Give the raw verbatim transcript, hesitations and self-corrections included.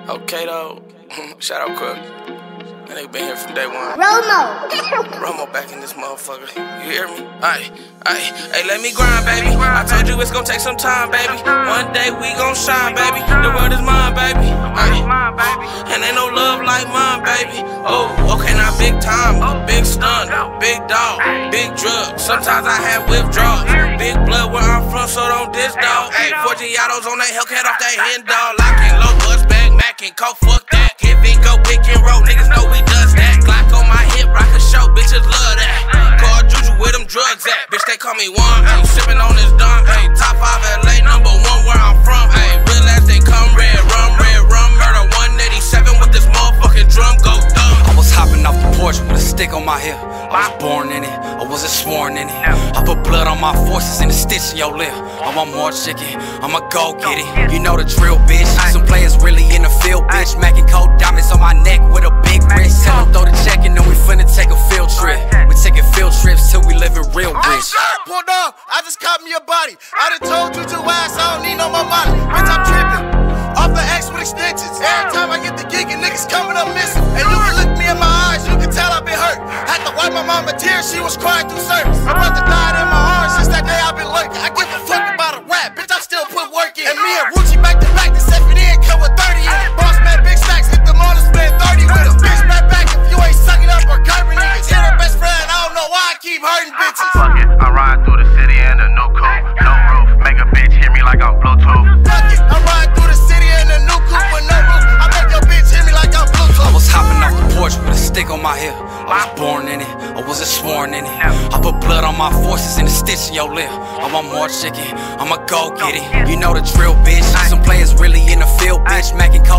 Okay though, shout out Crook. That nigga been here from day one. Romo. Romo back in this motherfucker. You hear me? Aye, aye, hey, let me grind, baby. I told you it's gonna take some time, baby. One day we gon' shine, baby. The world is mine, baby. Aye. And ain't no love like mine, baby. Oh, okay, now big time, big stun, big dog, big drug. Sometimes I have withdrawals. Big blood where I'm from, so don't diss dog. Hey, Forgiatos on that Hellcat off that hen dog. Locking low, bus bag, Mac and coke, fuck that. If it go pick and roll, niggas know we does that. Glock on my hip, rock a show, bitches love that. Call Juju where them drugs at. Bitch, they call me one, ayy, sippin' on this dunk, ayy. Top five L A, number one where I'm from, ayy. Real as they come, red rum, red rum. Murder one eighty-seven with this motherfucking drum, go dumb. I was hopping off the porch with a stick on my hip. I was born in it, I wasn't sworn in it. I put blood on my forces and a stitch in your lip. I want more chicken, I'ma go get it. You know the drill, bitch. Some players really in the field, bitch. Mac and cold diamonds on my neck with a big wrist. Tell them throw the check and then we finna take a field trip. We taking field trips till we living real rich. Pulled up, I just caught me a body. I done told you to ass, I don't need no more money. Bitch, I'm tripping. Off the X with extensions. Every time I get the gig and niggas coming up missing. And you can look me in my eyes, you can tell I've been hurt. Had to wipe my mama tears, she was crying through service. My brother died in my arms, since that day I've been lurking. I give a fuck about a rap, bitch, I still put work in. And me and Rucci back to back, the seven in come with thirty in it. Boss man, big stacks, hit them all and spend thirty with them. Bitch, back back if you ain't sucking up or covering niggas. Hit her best friend, I don't know why I keep hurting bitches. Fuck it, I ride through the city in a new coupe, no roof. Make a bitch hear me like I'm Bluetooth. Fuck it, I ride through the city in a new coupe with no roof. I make your bitch hear me like I'm Bluetooth. I was hopping off the porch with a stick on my hip. I was born in it, I wasn't sworn in it. I put blood on my forces and a stitch in your lip. I want more chicken, I'ma go get it. You know the drill, bitch. Some players really in the field, bitch. Mac and cold